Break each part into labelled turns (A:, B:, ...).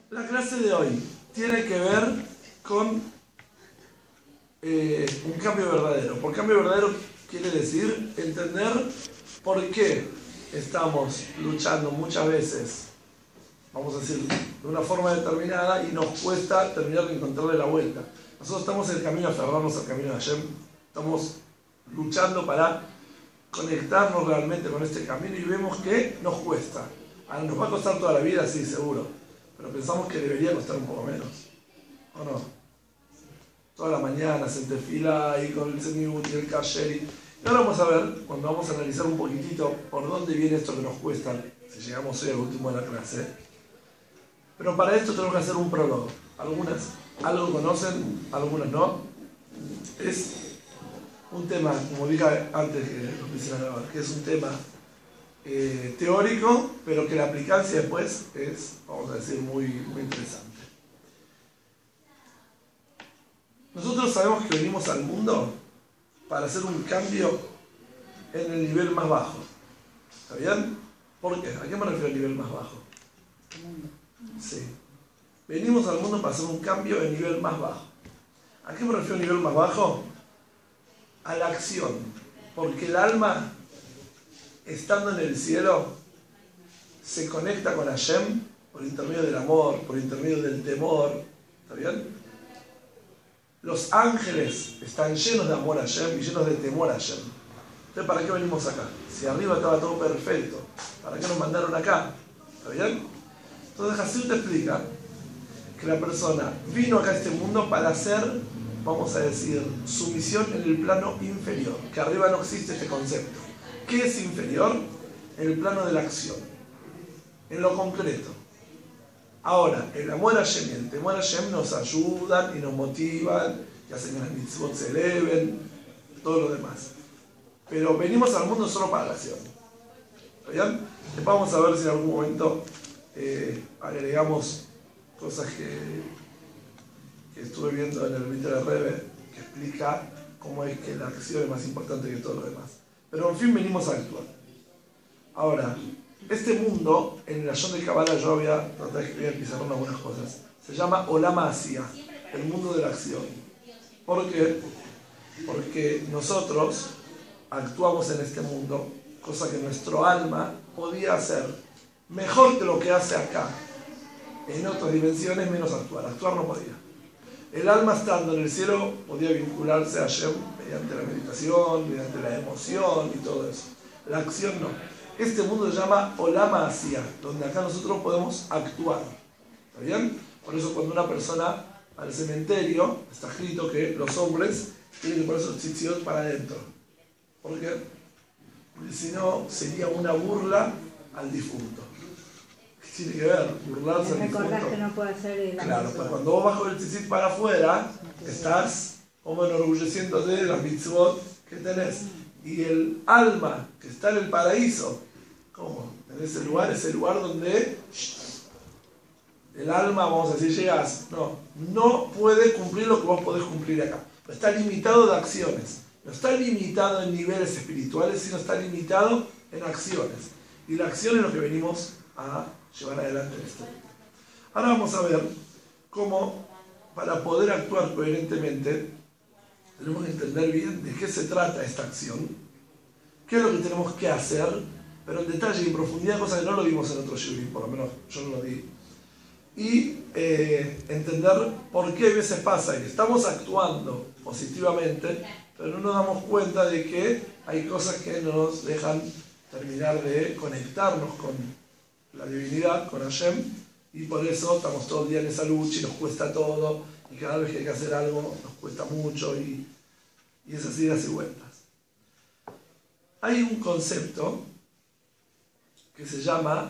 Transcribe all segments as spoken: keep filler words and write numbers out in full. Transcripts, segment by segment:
A: La clase de hoy tiene que ver con eh, un cambio verdadero. Por cambio verdadero quiere decir entender por qué estamos luchando muchas veces, vamos a decir, de una forma determinada y nos cuesta terminar de encontrarle la vuelta. Nosotros estamos en el camino a aferrarnos al camino de Hashem, estamos luchando para conectarnos realmente con este camino y vemos que nos cuesta. Ahora, ¿nos va a costar toda la vida? Sí, seguro. Pero pensamos que debería costar un poco menos. ¿O no? Toda la mañana se tefila y con el semibut y el kasher. Y ahora vamos a ver, cuando vamos a analizar un poquitito por dónde viene esto que nos cuesta, si llegamos hoy al último de la clase. Pero para esto tenemos que hacer un prólogo. Algunas algo conocen, algunas no. Es un tema, como dije antes que lo empiecen a grabar, que es un tema eh, teórico, pero que la aplicancia después es, vamos a decir, muy, muy interesante. Nosotros sabemos que venimos al mundo para hacer un cambio en el nivel más bajo. ¿Está bien? ¿Por qué? ¿A qué me refiero al nivel más bajo? Sí. Venimos al mundo para hacer un cambio en nivel más bajo. ¿A qué me refiero a nivel más bajo? A la acción. Porque el alma, estando en el cielo, se conecta con Hashem por intermedio del amor, por intermedio del temor. ¿Está bien? Los ángeles están llenos de amor a Hashem y llenos de temor a Hashem. Entonces, ¿para qué venimos acá? Si arriba estaba todo perfecto, ¿para qué nos mandaron acá? ¿Está bien? Entonces, Hasid te explica que la persona vino acá a este mundo para hacer, vamos a decir, su misión en el plano inferior, que arriba no existe este concepto. ¿Qué es inferior? En el plano de la acción, en lo concreto. Ahora, el amor a Hashem y el temor a Hashem nos ayudan y nos motivan y hacen que las mitzvot se eleven, todo lo demás. Pero venimos al mundo solo para la acción. ¿Está bien? Después vamos a ver si en algún momento eh, agregamos cosas que, que estuve viendo en el vídeo de Rebe, que explica cómo es que la acción es más importante que todo lo demás. Pero en fin, venimos a actuar. Ahora, este mundo, en el Ayón de Kabbalah yo había tratado de escribir en pizarrón algunas cosas, se llama Olam Asiya, el mundo de la acción. ¿Por qué? Porque nosotros actuamos en este mundo, cosa que nuestro alma podía hacer mejor que lo que hace acá. En otras dimensiones menos actuar, actuar no podía. El alma estando en el cielo podía vincularse a Hashem mediante la meditación, mediante la emoción y todo eso. La acción no. Este mundo se llama Olam Asiya, donde acá nosotros podemos actuar. ¿Está bien? Por eso cuando una persona va al cementerio, está escrito que los hombres tienen que poner su tzitzit para adentro. ¿Por qué? Porque si no sería una burla al difunto. ¿Qué tiene que ver? Burlarse al difunto.
B: Recordar que no puede hacer el
A: Claro, pues cuando vos bajas el tzitzit para afuera, estás como enorgulleciéndote de las mitzvot que tenés. Y el alma que está en el paraíso, ¿cómo? En ese lugar, ese lugar donde el alma, vamos a decir, llegas, no, no puede cumplir lo que vos podés cumplir acá. Está limitado de acciones. No está limitado en niveles espirituales, sino está limitado en acciones. Y la acción es lo que venimos a llevar adelante en este momento. Ahora vamos a ver cómo, para poder actuar coherentemente, tenemos que entender bien de qué se trata esta acción, qué es lo que tenemos que hacer, pero en detalle y en profundidad, cosa que no lo vimos en otro shiurim, por lo menos yo no lo di. Y eh, entender por qué a veces pasa que estamos actuando positivamente, pero no nos damos cuenta de que hay cosas que no nos dejan terminar de conectarnos con la divinidad, con Hashem, y por eso estamos todo el día en esa lucha y nos cuesta todo, y cada vez que hay que hacer algo nos cuesta mucho, y, y es así de idas y vueltas. Hay un concepto que se llama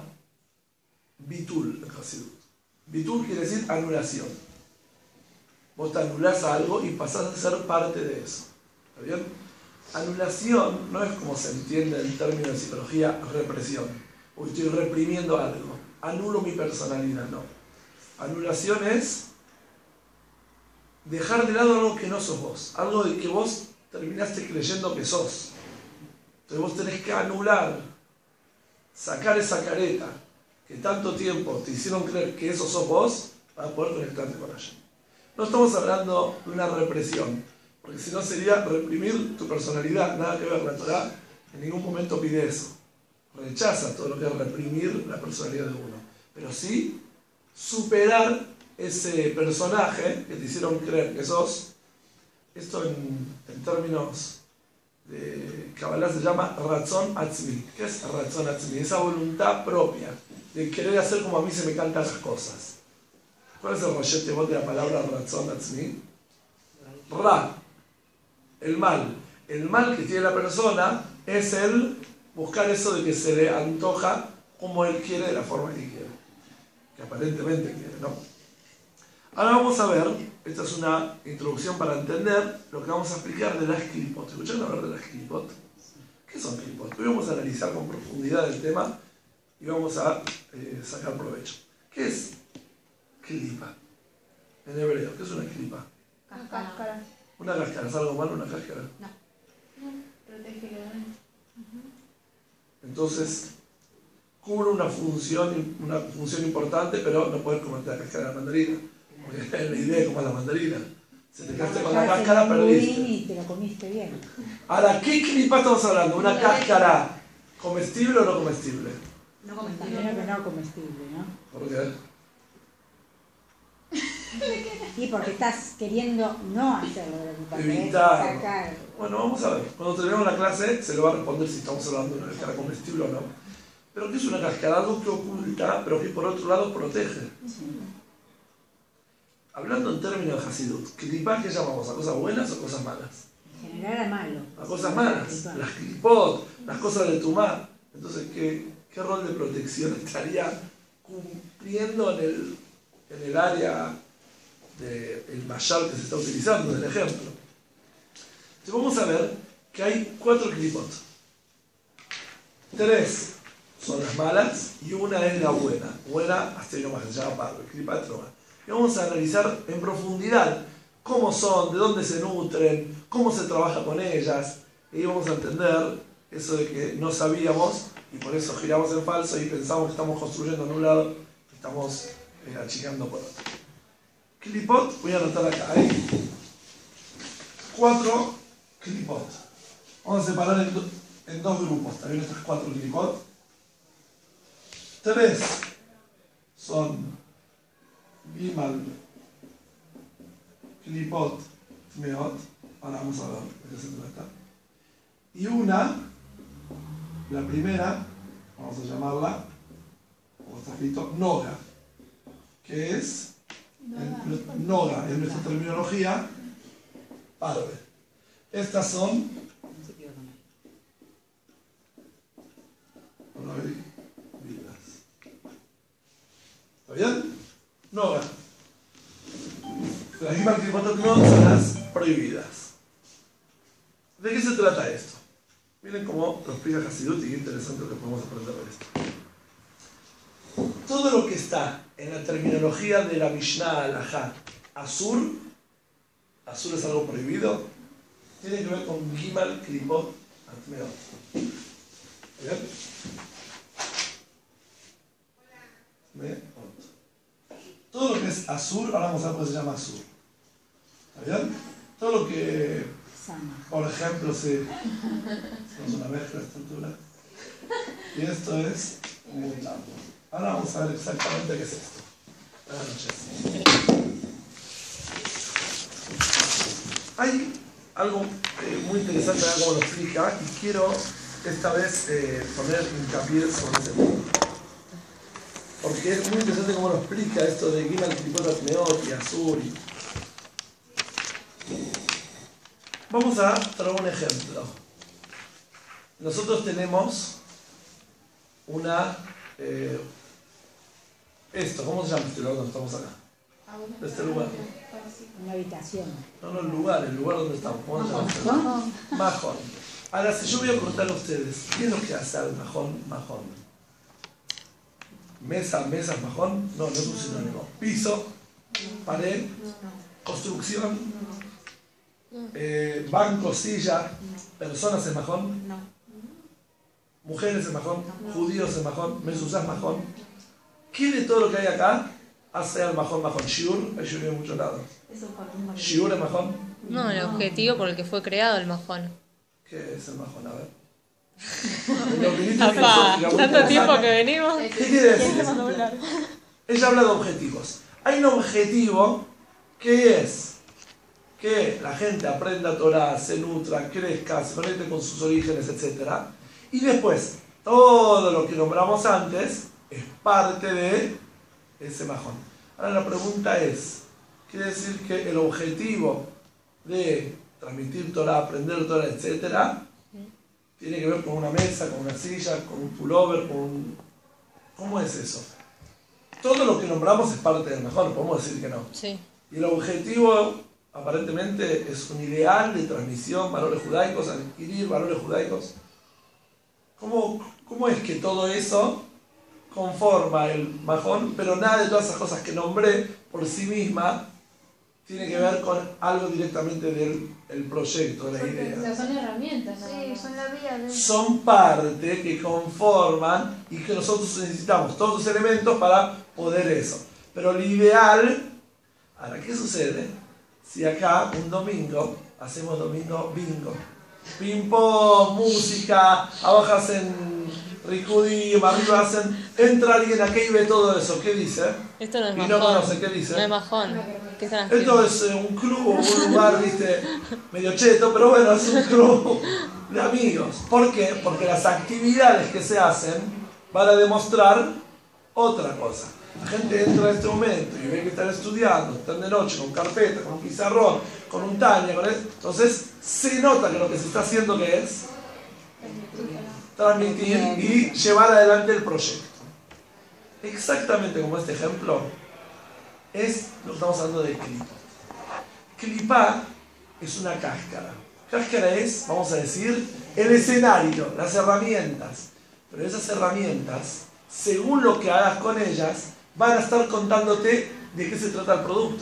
A: bitul en Hasidut. Bitul quiere decir anulación. Vos te anulás a algo y pasás a ser parte de eso. ¿Está bien? Anulación no es como se entiende en términos de psicología, represión. O estoy reprimiendo algo. Anulo mi personalidad, no. Anulación es dejar de lado algo que no sos vos. Algo de que vos terminaste creyendo que sos. Entonces vos tenés que anular, sacar esa careta que tanto tiempo te hicieron creer que eso sos vos, para poder conectarte con Hashem. No estamos hablando de una represión, porque si no sería reprimir tu personalidad, nada que ver. La Torá en ningún momento pide eso. Rechaza todo lo que es reprimir la personalidad de uno. Pero sí superar ese personaje que te hicieron creer que sos. Esto en, en términos de Kabbalah se llama Ratzon Atzmi. ¿Qué es Ratzon Atzmi? Esa voluntad propia de querer hacer como a mí se me cantan las cosas. ¿Cuál es el rollete de la palabra Ratzon Atzmi? Ra, el mal. El mal que tiene la persona es el buscar eso de que se le antoja como él quiere, de la forma que quiere. Que aparentemente quiere, ¿no? Ahora vamos a ver, esta es una introducción para entender lo que vamos a explicar de las klipot. ¿Escucharon hablar de las klipot? ¿Qué son klipot? Hoy vamos a analizar con profundidad el tema y vamos a eh, sacar provecho. ¿Qué es klipa? En hebreo, ¿qué es una klipa?
B: Cáscara.
A: ¿Una cáscara? ¿Es algo malo una cáscara?
B: No. No, protege lo demás.
A: Entonces, cubre una función, una función importante, pero no puedes comerte la cáscara de la mandarina. Porque es la idea de comer la mandarina. Si te quedaste con la cáscara, perdiste.
C: Y te lo comiste bien.
A: Ahora, ¿qué klipa estamos hablando? ¿Una cáscara comestible o no comestible?
B: No
C: También
B: comestible.
C: que no comestible, ¿no?
A: ¿Por qué?
C: Y porque estás queriendo no hacerlo de la querés
A: Evitar.
C: sacar.
A: Bueno, vamos a ver. Cuando terminemos la clase, se lo va a responder si estamos hablando de una cáscara comestible o no. Pero ¿qué es una cáscara? Algo que oculta, pero que por otro lado protege. Hablando en términos de Hasidut, ¿klipá qué llamamos? ¿A cosas buenas o cosas malas?
C: En general a malo.
A: A cosas malas. Las klipot, las cosas de tumá. Entonces, ¿qué, qué rol de protección estaría cumpliendo en el, en el área del mayal que se está utilizando, del ejemplo? Entonces vamos a ver que hay cuatro klipot. Tres son las malas y una es la buena. Buena, hasta nomás, se llama parve, klipa troma. Y vamos a analizar en profundidad cómo son, de dónde se nutren, cómo se trabaja con ellas. Y vamos a entender eso de que no sabíamos y por eso giramos en falso y pensamos que estamos construyendo en un lado y estamos eh, achicando por otro. Klipot, voy a anotar acá, hay cuatro klipot. Vamos a separar en, do, en dos grupos también estas cuatro klipot. Tres son Gimal klipot meot. Ahora vamos a ver de qué se trata. Y una, la primera, vamos a llamarla, como está escrito, Noga, que es en, Noga, en nuestra terminología, parve. Estas son prohibidas. ¿Está bien? Noga. Las Gimal klipot meot son las prohibidas. ¿De qué se trata esto? Miren cómo lo explica Hasidut y qué interesante lo que podemos aprender de esto. Todo lo que está en la terminología de la Mishnah Alajá, Asur, Asur es algo prohibido, tiene que ver con Gimal Klipot Atmeot. ¿Bien? Meot. Todo lo que es Asur, ahora vamos a ver por qué se llama Asur. ¿Está bien? Todo lo que, por ejemplo, si hacemos una mezcla de estructura, y esto es un mutambo. Ahora vamos a ver exactamente qué es esto. Buenas noches. Hay algo eh, muy interesante acá como lo explica, y quiero esta vez eh, poner hincapié sobre ese punto. Porque es muy interesante cómo lo explica esto de Gimal Klipot Atmeot y Asur. Vamos a traer un ejemplo. Nosotros tenemos una... Eh, esto, ¿cómo se llama este lugar donde estamos acá? Este lugar.
C: Una habitación.
A: No, no, el lugar, el lugar donde estamos. ¿Cómo se llama? Majón. Majón. Ahora, si yo voy a preguntarle a ustedes, ¿qué es lo que hace al majón, majón? Mesa, mesa, majón. No, no es un sinónimo. Piso, pared, construcción, eh, banco, silla, personas en majón, mujeres en majón, judíos en majón, mesuzás majón. ¿Qué de todo lo que hay acá hace al majón majón? Shiur, hay shiur en muchos lados. Shiur es majón.
D: No, el objetivo por el que fue creado el majón.
A: ¿Qué es el majón? A ver. Lo que dice
D: Apá,
A: filosófica, muy
D: tanto tiempo
A: interesante.
D: que venimos.
A: ¿Qué quiere decir? Ella habla de objetivos. Hay un objetivo que es que la gente aprenda Torah, se nutra, crezca, se conecte con sus orígenes, etcétera. Y después, todo lo que nombramos antes es parte de ese majón. Ahora la pregunta es, quiere decir que el objetivo de transmitir Torah, aprender Torah, etcétera, tiene que ver con una mesa, con una silla, con un pullover, con un... ¿Cómo es eso? Todo lo que nombramos es parte del majón, podemos decir que no.
D: Sí.
A: Y el objetivo, aparentemente, es un ideal de transmisión, valores judaicos, adquirir valores judaicos. ¿Cómo, cómo es que todo eso conforma el majón, pero nada de todas esas cosas que nombré por sí misma tiene que ver con algo directamente del el proyecto, de la
B: Porque,
A: idea?
B: o sea, son herramientas, nada
E: Sí,
B: más.
E: son la vía de...
A: Son parte que conforman y que nosotros necesitamos todos los elementos para poder eso. Pero lo ideal, ahora, ¿qué sucede si acá un domingo hacemos domingo bingo? Ping-pong, música, abajo hacen ricudim, arriba hacen... Entra alguien acá y ve todo eso, ¿qué dice?
D: Esto no es
A: Y
D: majón.
A: no conoce, ¿qué dice?
D: No es majón. ¿Qué están
A: Esto
D: haciendo?
A: es eh, un club, un lugar, viste, medio cheto, pero bueno, es un club de amigos. ¿Por qué? Porque las actividades que se hacen van a demostrar otra cosa. La gente entra en este momento y ve que están estudiando, están de noche con carpeta, con un pizarrón, con un Tania, con esto. Entonces se nota que lo que se está haciendo que es transmitir y llevar adelante el proyecto. Exactamente como este ejemplo es lo que estamos hablando de clipa. Clipa es una cáscara. Cáscara es, vamos a decir, el escenario, las herramientas. Pero esas herramientas, según lo que hagas con ellas, van a estar contándote de qué se trata el producto.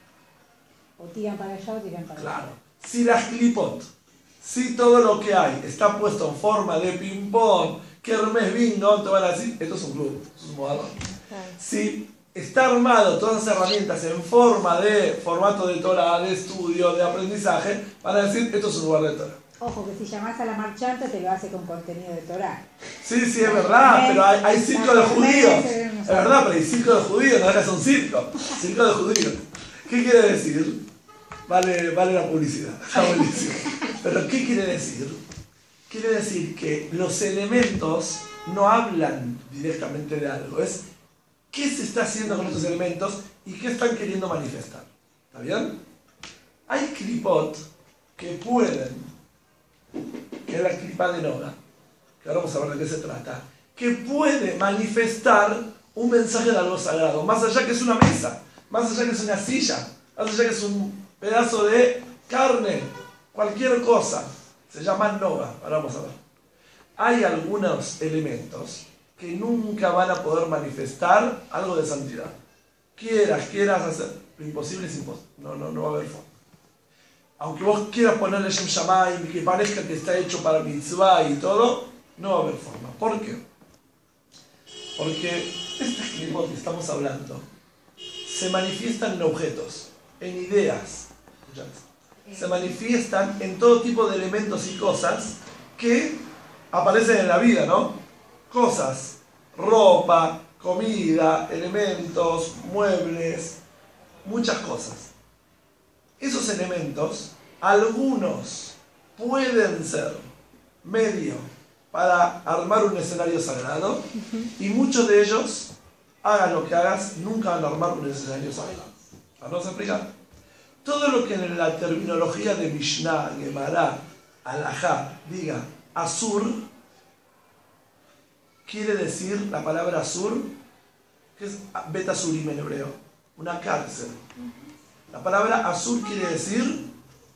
C: O tiran para allá o tiran para allá.
A: Claro. Si las clipot, si todo lo que hay está puesto en forma de ping-pong, kermés, bingo, te van a decir, esto es un club, esto es un modelo. Si está armado todas las herramientas en forma de formato de Torah, de estudio, de aprendizaje, van a decir, esto es un lugar de Torah.
C: Ojo, que si llamás a la marchanta te lo hace con contenido de Torah.
A: Sí, sí, es verdad, pero hay, hay circo de judíos. Es verdad, pero hay circo de judíos, no es un circo. Circo de judíos. ¿Qué quiere decir? Vale, vale la publicidad, está buenísimo. Pero ¿qué quiere decir? Quiere decir que los elementos no hablan directamente de algo, es qué se está haciendo con estos elementos y qué están queriendo manifestar. ¿Está bien? Hay clipot que pueden, que es la clipa de Noga, que ahora vamos a ver de qué se trata, que puede manifestar un mensaje de algo sagrado, más allá que es una mesa, más allá que es una silla, más allá que es un pedazo de carne, cualquier cosa, se llama Noga. Ahora vamos a ver. Hay algunos elementos que nunca van a poder manifestar algo de santidad. Quieras, quieras hacer, lo imposible es imposible, no, no, no va a haber forma. Aunque vos quieras ponerle Shem Shamayim, que parezca que está hecho para mitzvah y todo, no va a haber forma. ¿Por qué? Porque estas clipot que estamos hablando se manifiestan en objetos, en ideas. Se manifiestan en todo tipo de elementos y cosas que aparecen en la vida, ¿no? Cosas, ropa, comida, elementos, muebles, muchas cosas. Esos elementos, algunos pueden ser medio para armar un escenario sagrado y muchos de ellos, hagas lo que hagas, nunca van a armar un escenario sagrado. ¿Vamos a explicar? Todo lo que en la terminología de Mishnah, Gemara, Alajá diga Asur, quiere decir la palabra Asur, que es Bet Asurim en hebreo, una cárcel. La palabra Asur quiere decir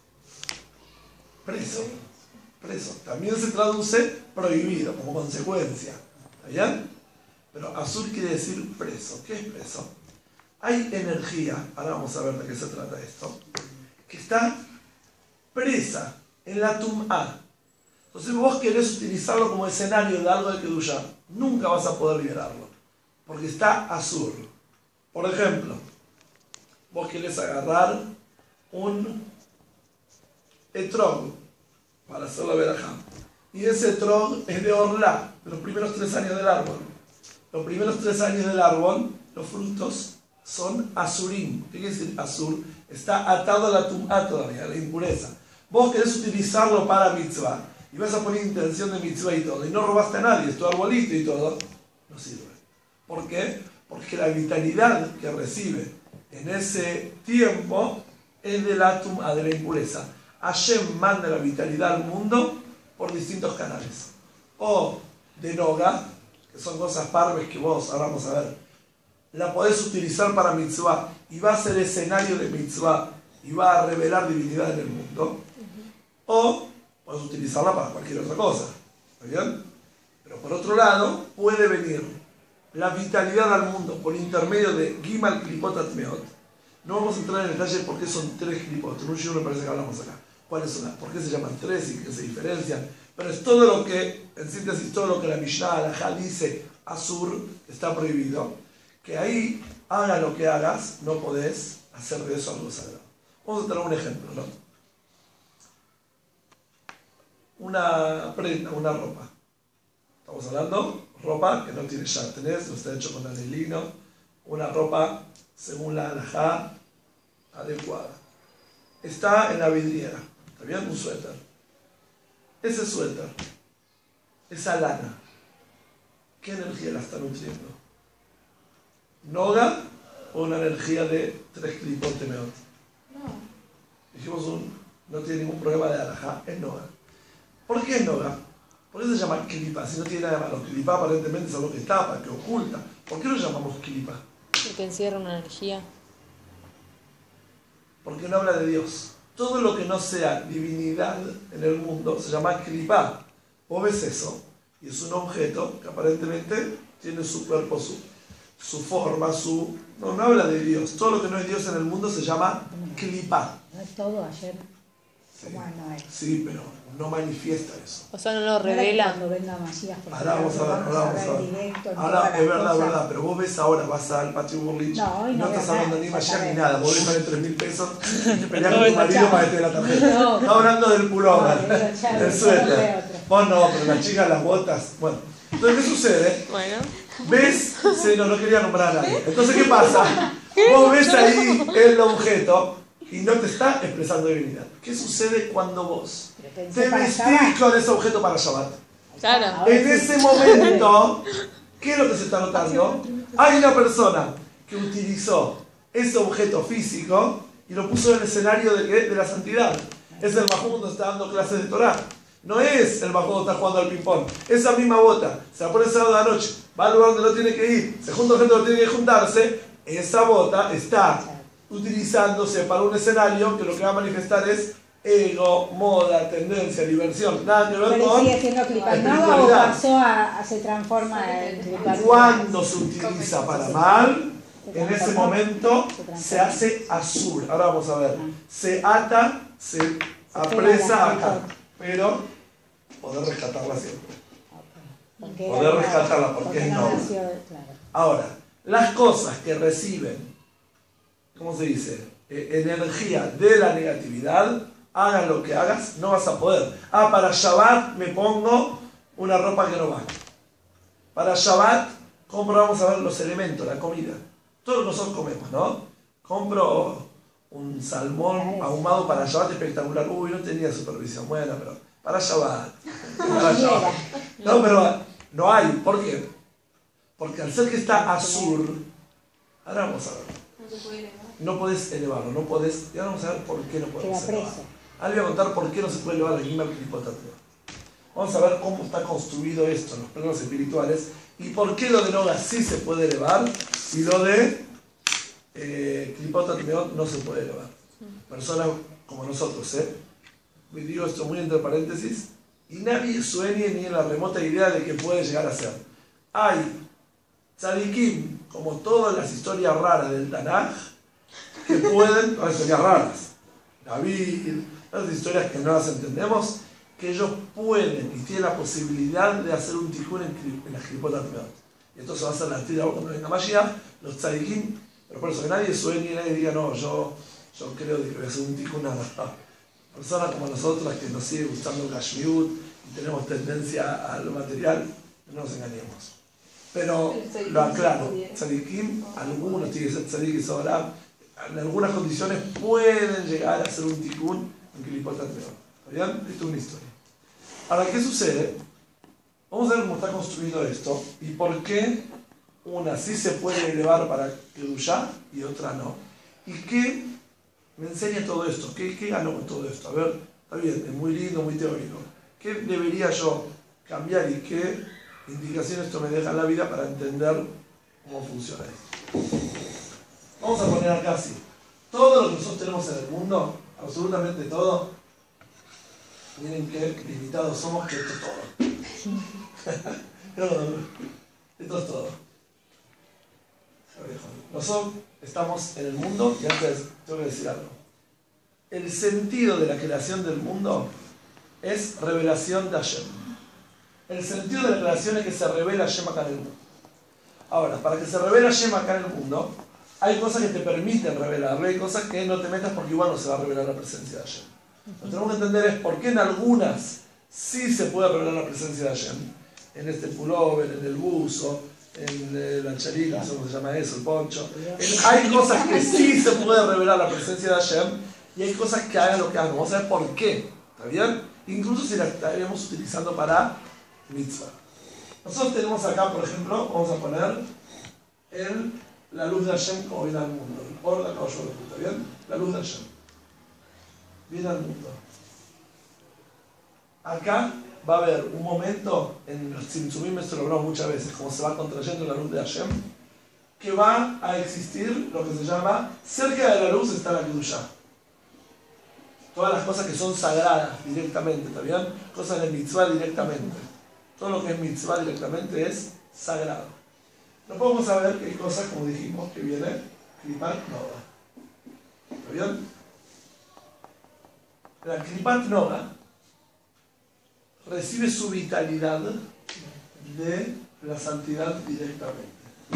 A: preso, preso. También se traduce prohibido, como consecuencia. ¿Está bien? Pero Asur quiere decir preso. ¿Qué es preso? Hay energía, ahora vamos a ver de qué se trata esto, que está presa en la tum'a. Entonces vos querés utilizarlo como escenario de algo de Kedushá, nunca vas a poder liberarlo. porque está azur. Por ejemplo, vos querés agarrar un etrog para hacer la verajá. Y ese etrog es de orla, de los primeros tres años del árbol. Los primeros tres años del árbol, los frutos son azurim. ¿Qué quiere decir azur? Está atado a la tumá todavía, a la impureza. Vos querés utilizarlo para mitzvah y vas a poner intención de mitzvah y todo, y no robaste a nadie, es tu arbolito y todo, no sirve. ¿Por qué? Porque la vitalidad que recibe en ese tiempo es de la tumá, de la impureza. Hashem manda la vitalidad al mundo por distintos canales. O de noga, que son cosas parves que vos, ahora vamos a ver, la podés utilizar para mitzvah y va a ser escenario de mitzvah y va a revelar divinidad en el mundo. O podés utilizarla para cualquier otra cosa. ¿Está bien? Pero por otro lado, puede venir la vitalidad al mundo por intermedio de Gimal Klipot Atmeot. No vamos a entrar en detalle por qué son tres Klipot. En un shiur me parece que hablamos acá. ¿Cuáles son las? ¿Por qué se llaman tres y qué se diferencian? Pero es todo lo que, en síntesis, todo lo que la Mishnah Halajá dice, Azur, está prohibido. Que ahí, haga lo que hagas, no podés hacer de eso algo sagrado. Vamos a tener un ejemplo, ¿no? Una prenda, una ropa. Estamos hablando, ropa que no tiene yartenés, no está hecho con anilino, una ropa, según la halajá, adecuada. Está en la vidriera, ¿está bien? Un suéter. Ese suéter, esa lana, ¿qué energía la está nutriendo? ¿Noga o una energía de tres clipot temeot?
B: No.
A: Dijimos un, no tiene ningún problema de halajá, es noga. ¿Por qué es noga? ¿Por qué se llama clipa? Si no tiene nada de malo. Clipa aparentemente es algo que tapa, que oculta. ¿Por qué lo llamamos clipa?
D: Que encierra una energía.
A: Porque no habla de Dios. Todo lo que no sea divinidad en el mundo se llama clipa. Vos ves eso, y es un objeto que aparentemente tiene su cuerpo, su, su forma, su... No, no habla de Dios. Todo lo que no es Dios en el mundo se llama clipa.
C: No es todo ayer.
A: Sí,
C: ¿Cómo no es?
A: sí, pero no manifiesta eso.
D: O sea, no lo
C: No era que
D: revela.
C: Cuando venga Masías, porque
A: Ahora vamos a ver, ahora vamos a ver.
C: directo en
A: Ahora,
C: todas
A: es
C: las
A: verdad,
C: cosas.
A: verdad, pero vos ves ahora, vas al patio Burlich,
C: No, hoy
A: no,
C: no voy
A: estás
C: a
A: hablando
C: nada,
A: ni
C: ya
A: Mashiach ni
C: sabemos.
A: nada, vos ves vale tres mil pesos y te peleas
D: No,
A: con tu marido
C: chao.
A: para que te dé la tarjeta.
C: No.
A: Estás hablando del pullover,
C: No, digo, ya,
A: del
C: ya,
A: suéter.
C: ya, otro.
A: Vos no, pero la chica, las botas. Bueno, entonces, ¿qué sucede?
D: Bueno.
A: ¿Ves? Sí, no, no quería nombrar a nadie. Entonces, ¿qué pasa? Vos ves ahí el objeto y no te está expresando divinidad. ¿Qué sucede cuando vos
C: Pero pensé
A: te
C: para
A: vestís
C: Shabbat.
A: con ese objeto para Shabbat?
D: Claro.
C: Ahora
A: En
C: sí.
A: ese momento, ¿qué es lo que se está notando? Hay una persona que utilizó ese objeto físico y lo puso en el escenario de, ¿qué? De la santidad. Es el Mahum donde está dando clases de Torah. No es el Mahum donde está jugando al ping-pong. Esa misma bota se la pone el sábado de la noche, va al lugar donde no tiene que ir, se junta gente donde tiene que juntarse. Esa bota está utilizándose para un escenario que lo que va a manifestar es ego, moda, tendencia, diversión, nada que ver
C: Pero
A: con
C: sigue siendo clipanova o
A: espiritualidad.
C: pasó a, a se transforma en clipanova.
A: Cuando se utiliza para mal, en ese momento se hace azul. Ahora vamos a ver. Se ata, se apresa acá. Pero poder rescatarla siempre.
C: Porque
A: Poder
C: era-
A: rescatarla porque es
C: no
A: noble.
C: nació, claro.
A: Ahora, las cosas que reciben, ¿cómo se dice? Eh, energía de la negatividad, hagas lo que hagas, no vas a poder. Ah, para Shabbat me pongo una ropa que no va. Para Shabbat compro, vamos a ver los elementos, la comida. Todo lo que nosotros comemos, ¿no? Compro un salmón ahumado para Shabbat espectacular. Uy, no tenía supervisión. Bueno, pero para Shabbat. Para Shabbat. No, pero no hay. ¿Por qué? Porque al ser que está azul, ahora vamos a ver.
B: No se puede elevar.
A: No podés elevarlo, no podés. Y ahora vamos a ver por qué no
C: Queda
A: podemos elevarlo.
C: preso.
A: Ahora voy a contar por qué no se puede elevar el Gimel Clipotateo. Vamos a ver cómo está construido esto en los planos espirituales y por qué lo de Noga sí se puede elevar y lo de eh, Clipotateo no se puede elevar. Personas como nosotros, ¿eh? Me digo esto muy entre paréntesis y nadie sueñe ni en la remota idea de que puede llegar a ser. Hay tzadikim, como todas las historias raras del Tanaj, que pueden, todas las historias raras, David, las historias que no las entendemos, que ellos pueden y tienen la posibilidad de hacer un tikkun en, en la Clipot Atmeot. y entonces va a ser la tira cuando venga Mashiach, los tzadikim, pero por eso que nadie sueñe y nadie diga, no, yo, yo creo que voy a hacer un tikkun nada. Personas como nosotros, que nos sigue gustando el Gashmiut y tenemos tendencia a lo material, no nos engañemos. Pero lo aclaro, tzadikim, algunos tienen que ser tzadik y sobrab, en algunas condiciones pueden llegar a hacer un tikkun en Klipot Hatreo. ¿Está bien? Esto es una historia. Ahora, ¿qué sucede? Vamos a ver cómo está construido esto y por qué una sí se puede elevar para Kedushá y otra no. ¿Y qué me enseña todo esto? ¿Qué, qué ganó con todo esto? A ver, está bien, es muy lindo, muy teórico. ¿Qué debería yo cambiar y qué indicaciones esto me deja en la vida para entender cómo funciona esto? Vamos a poner acá así. Todo lo que nosotros tenemos en el mundo, absolutamente todo, miren qué limitados somos, que esto es todo. Esto es todo. Nosotros estamos en el mundo y antes tengo que decir algo. El sentido de la creación del mundo es revelación de Hashem. El sentido de la creación es que se revela Hashem acá en el mundo. Ahora, para que se revele Hashem acá en el mundo, hay cosas que te permiten revelarlo, hay cosas que no te metas porque igual no se va a revelar la presencia de Hashem. Lo que tenemos que entender es por qué en algunas sí se puede revelar la presencia de Hashem. En este pullover, en el buzo, en la charita, no sé cómo se llama eso, el poncho. En, hay cosas que sí se puede revelar la presencia de Hashem y hay cosas que hagan lo que hagan. Vamos a ver por qué. ¿Está bien? Incluso si la estaríamos utilizando para mitzvah. Nosotros tenemos acá, por ejemplo, vamos a poner el, la luz de Hashem como viene al mundo. Por la caballo de puta, ¿bien? La luz de Hashem. Viene al mundo. Acá va a haber un momento, en los Tzimtzumim esto lo hablamos muchas veces, como se va contrayendo la luz de Hashem, que va a existir lo que se llama, cerca de la luz está la Kedushá. Todas las cosas que son sagradas directamente, ¿está bien? Cosas de mitzvah directamente. Todo lo que es mitzvah directamente es sagrado. No podemos saber que hay cosas, como dijimos, que viene Klipat Noga. ¿Está bien? La Klipat Noga recibe su vitalidad de la santidad directamente.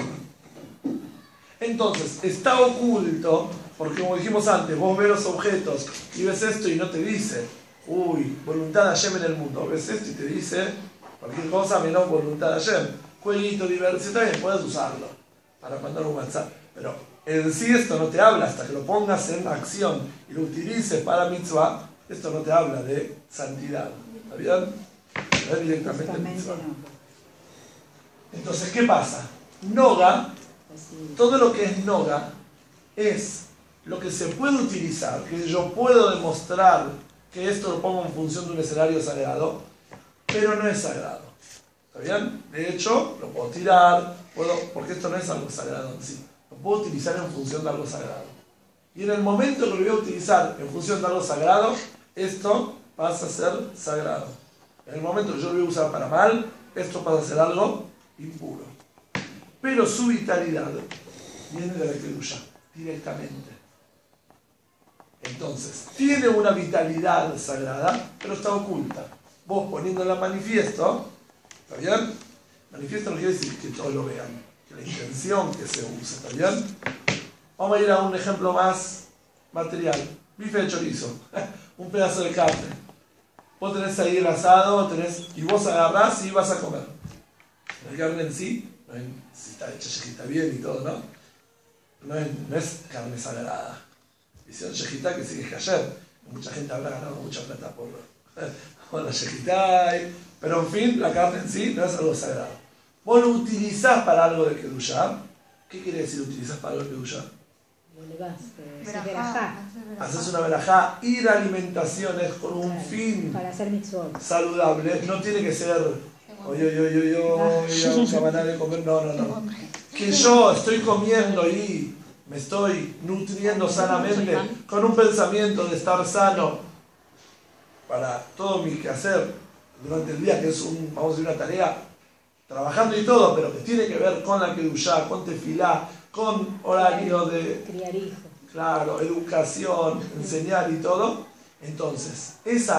A: Entonces, está oculto, porque como dijimos antes, vos ves los objetos y ves esto y no te dice, uy, voluntad de Hashem en el mundo. Ves esto y te dice cualquier cosa menos voluntad de Hashem. Jueguito, diversión, también puedes usarlo para mandar un WhatsApp. Pero en sí esto no te habla hasta que lo pongas en acción y lo utilices para mitzvah. Esto no te habla de santidad. ¿Está bien? No es directamente mitzvah. Entonces, ¿qué pasa? Noga, todo lo que es Noga es lo que se puede utilizar, que yo puedo demostrar que esto lo pongo en función de un escenario sagrado, pero no es sagrado. ¿Está bien? De hecho, lo puedo tirar, puedo, porque esto no es algo sagrado en sí. Lo puedo utilizar en función de algo sagrado. Y en el momento que lo voy a utilizar en función de algo sagrado, esto pasa a ser sagrado. En el momento que yo lo voy a usar para mal, esto pasa a ser algo impuro. Pero su vitalidad viene de la Kedushá, directamente. Entonces, tiene una vitalidad sagrada, pero está oculta. Vos poniéndola manifiesto, ¿está bien? Manifiesto no quiere decir que todos lo vean, que la intención que se use, ¿está bien? Vamos a ir a un ejemplo más material. Bife de chorizo, un pedazo de carne. Vos tenés ahí el asado, tenés, y vos agarrás y vas a comer. La carne en sí, no es, si está hecha yejita bien y todo, ¿no? No es, no es carne sagrada. Hicieron yejita que sigue que ayer. Mucha gente habrá ganado mucha plata por, por la yejita, pero en fin, la carne en sí no es algo sagrado. Vos lo utilizás para algo de Kedushá. ¿Qué quiere decir utilizás para algo de Kedushá? Haces una verajá y la alimentación es con un claro, fin
C: para hacer mitzvot
A: saludable. No tiene que ser oye, oye, oye, oye, un cabaná de comer. No, no, no. Que yo estoy comiendo y me estoy nutriendo sanamente con un pensamiento de estar sano para todo mi quehacer durante el día, que es un, vamos a decir, una tarea trabajando y todo, pero que tiene que ver con la Kedushá, con tefilá, con horario de
C: criar hijos.
A: Claro, educación, enseñar y todo. Entonces, esa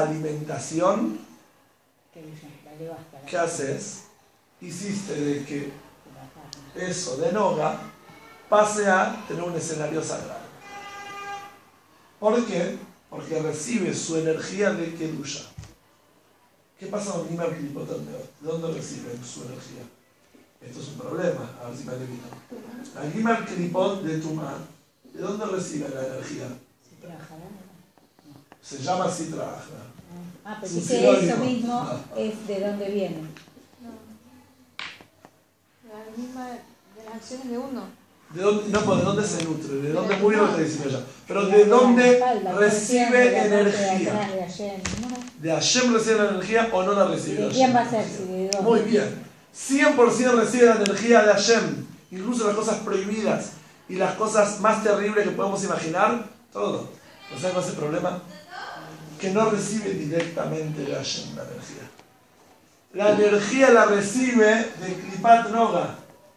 A: alimentación, ¿qué haces? Hiciste de que eso de Noga pase a tener un escenario sagrado. ¿Por qué? Porque recibe su energía de Kedusha. ¿Qué pasa con Gimel Klipot Atmeot? ¿De dónde recibe su energía? Esto es un problema, a ver si me adivino. La Gimel Klipot de Tumá, ¿de dónde recibe la energía? Se llama Sitra Achra.
C: Ah, pero
A: Su
C: dice
A: sinónimo.
C: eso mismo
A: Ah.
C: es de dónde viene.
B: No. La misma de las acciones de uno.
A: ¿De dónde, no, pues, ¿de dónde se nutre? ¿De dónde
B: Pero
A: muy
B: no.
A: lo que dice allá? Pero
C: La-
A: ¿de
C: la
A: dónde
C: espalda,
A: recibe
C: de la parte de
A: energía?
C: atrás de Hashem, ¿no?
A: ¿De Hashem recibe la energía o no la
C: ¿Y
A: recibe?
C: de quién va a
A: Hashem?
C: ser? Si de dónde.
A: Muy bien. cien por ciento recibe la energía de Hashem. Incluso las cosas prohibidas y las cosas más terribles que podemos imaginar. Todo. ¿No saben cuál es el problema? Que no recibe directamente de Hashem la energía. La energía la recibe de Klipat Noga.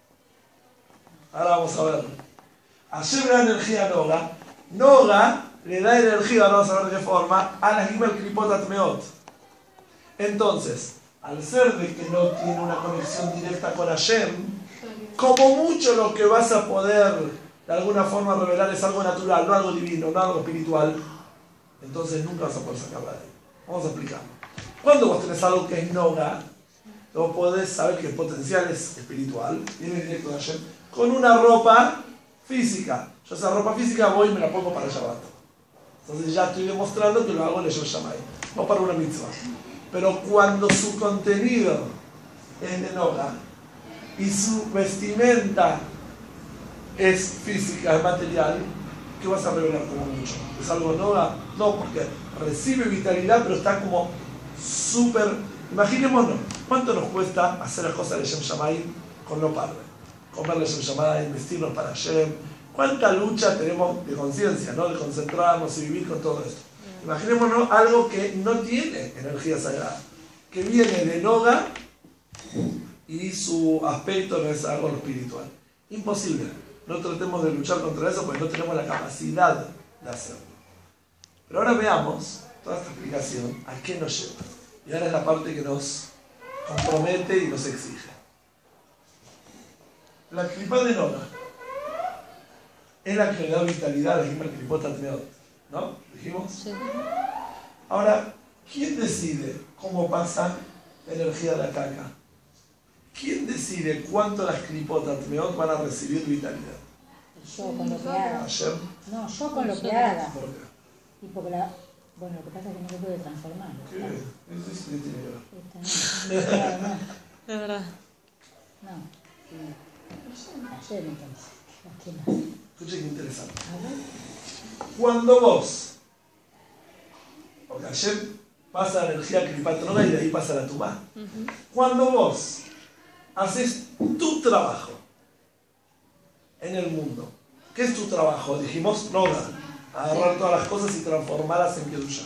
A: Ahora vamos a ver. Hashem le da energía a Noga. Noga le da energía, ahora vamos a ver de qué forma, a la Gimel Klipot Atmeot. Entonces, al ser de que no tiene una conexión directa con Hashem, como mucho lo que vas a poder de alguna forma revelar es algo natural, no algo divino, no algo espiritual, entonces nunca vas a poder sacarla de ahí. Vamos a explicarlo. Cuando vos tenés algo que es Noga, vos podés saber que el potencial es espiritual, viene directo de Hashem, con una ropa física. Yo esa ropa física voy y me la pongo para el Shabbat. Entonces ya estoy demostrando que lo hago en el Shamay, no para una mitzvah. Pero cuando su contenido es de Noga y su vestimenta es física, es material, ¿qué vas a revelar como mucho? ¿Es algo Noga? No, porque recibe vitalidad, pero está como súper... Imaginémonos, ¿cuánto nos cuesta hacer las cosas de Shem Shamayim con no parve? Comer Shem Shamayim, vestirnos para Shem. ¿Cuánta lucha tenemos de conciencia, ¿no? De concentrarnos y vivir con todo esto? Imaginémonos algo que no tiene energía sagrada, que viene de Noga y su aspecto no es algo espiritual. Imposible. No tratemos de luchar contra eso porque no tenemos la capacidad de hacerlo. Pero ahora veamos toda esta explicación a qué nos lleva. Y ahora es la parte que nos compromete y nos exige. La Klipá de Noga es la que le da vitalidad a la Gimel Klipot Atmeot, ¿no? ¿Dijimos?
D: Sí.
A: Ahora, ¿quién decide cómo pasa la energía de la caca? ¿Quién decide cuánto las Klipot Atmeot van a recibir vitalidad?
C: Yo con lo que haga.
A: ¿Ayer?
C: No, yo con lo que haga.
A: ¿Por qué?
C: Y porque la... Bueno, lo que pasa es que no se puede transformar.
A: ¿Qué? ¿Eso sí que tiene que ver?
C: Esta, no, no,
D: Es verdad.
C: no. Sí. Ayer entonces. ¿A quién más?
A: Escuche qué interesante.
C: A ver.
A: Cuando vos, porque ayer pasa la energía Klipat Noga y de ahí pasa la Tumá.
D: Ujú.
A: Cuando vos haces tu trabajo en el mundo, ¿qué es tu trabajo? Dijimos Noga, agarrar todas las cosas y transformarlas en Kedusha.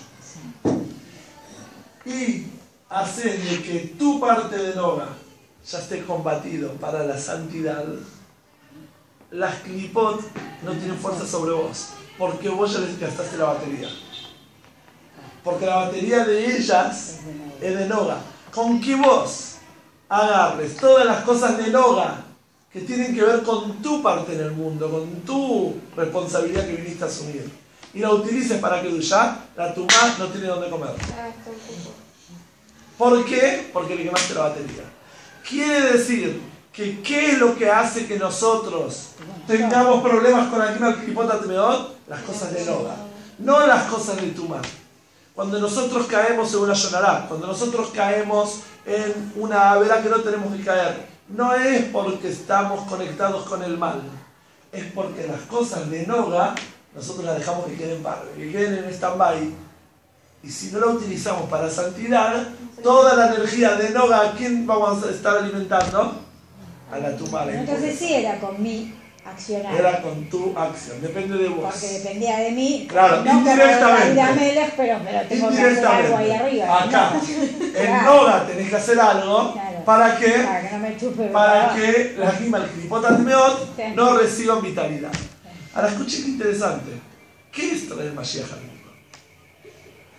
A: Y hacer de que tu parte de Noga ya esté combatido para la santidad. Las Klipot no tienen fuerza sobre vos, porque vos ya les gastaste la batería. Porque la batería de ellas es de Noga. Con que vos agarres todas las cosas de Noga que tienen que ver con tu parte en el mundo, con tu responsabilidad que viniste a asumir, y la utilices para que ya la Tumá no tiene dónde comer.
B: Ah, está un poco.
A: ¿Por qué? Porque le quemaste la batería. Quiere decir que ¿qué es lo que hace que nosotros tengamos problemas con la Gimel Klipot Atmeot? Las cosas de Noga, no las cosas de Tumá. Cuando nosotros caemos en una Yonará, cuando nosotros caemos en una Averá que no tenemos que caer, no es porque estamos conectados con el mal, es porque las cosas de Noga nosotros las dejamos que queden parve, que queden en stand-by. Y si no la utilizamos para santidad, toda la energía de Noga, ¿a quién vamos a estar alimentando? A la Tumá. la
C: Entonces
A: impureza.
C: sí era con mi accionar.
A: Era con tu acción, depende de vos.
C: Porque dependía de mí.
A: Claro,
C: no como
A: indirectamente.
C: David Amelech, pero, pero tengo que hacer algo ahí arriba.
A: Acá,
C: ¿no?
A: en
C: Claro.
A: Noga tenés que hacer algo.
C: Claro.
A: ¿Para qué?
C: Para que no me chupe el
A: Para
C: trabajo.
A: que las Gimel Klipot Atmeot
C: Sí.
A: no reciban vitalidad. Ahora escuchen qué interesante. ¿Qué es traer Mashiach al mundo?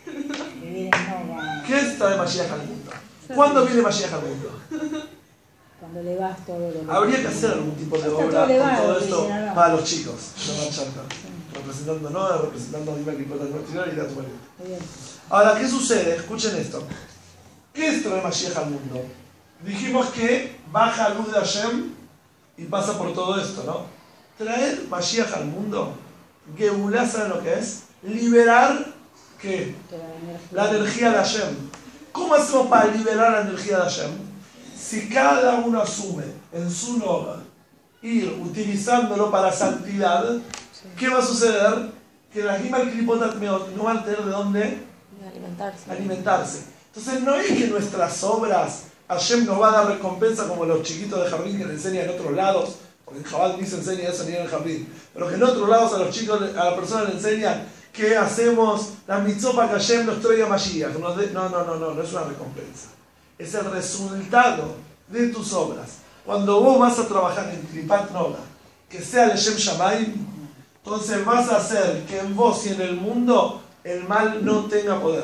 C: Vivir en Noga.
A: ¿Qué es traer Mashiach al mundo? ¿Cuándo viene Mashiach al mundo?
C: Cuando le vas todo lo
A: Habría que hacer algún tipo de
C: Está
A: obra
C: todo
A: con
C: elevado,
A: todo esto
C: Cristina, no.
A: para los chicos, no marchando. Representando no, representando a Dima Clipota Nuestra y Dato María.
C: Muy bien.
A: Ahora, ¿qué sucede? Escuchen esto. ¿Qué es traer Mashiach al mundo? Dijimos que baja luz de Hashem y pasa por todo esto, ¿no? Traer Mashiach al mundo, Geulá, ¿saben lo que es? Liberar, ¿qué?
C: Toda la energía.
A: La energía de Hashem. ¿Cómo hacemos para liberar la energía de Hashem? Si cada uno asume en su noga ir utilizándolo para santidad, ¿qué va a suceder? Que las Gimal Klipotat Meot no van a tener de dónde
D: Alimentarse.
A: alimentarse. Entonces no es que nuestras obras Hashem nos va a dar recompensa como los chiquitos de jardín que le enseñan en otros lados, porque en Chabad ni se enseña eso ni en el jardín, pero que en otros lados a los chicos, a la persona le enseñan que hacemos la mitzvah para que Hashem nos traiga Mashiach. No, no, no, no, no, no es una recompensa. Es el resultado de tus obras. Cuando vos vas a trabajar en Klipat Noga, que sea el Shem Shamayim, entonces vas a hacer que en vos y en el mundo el mal no tenga poder.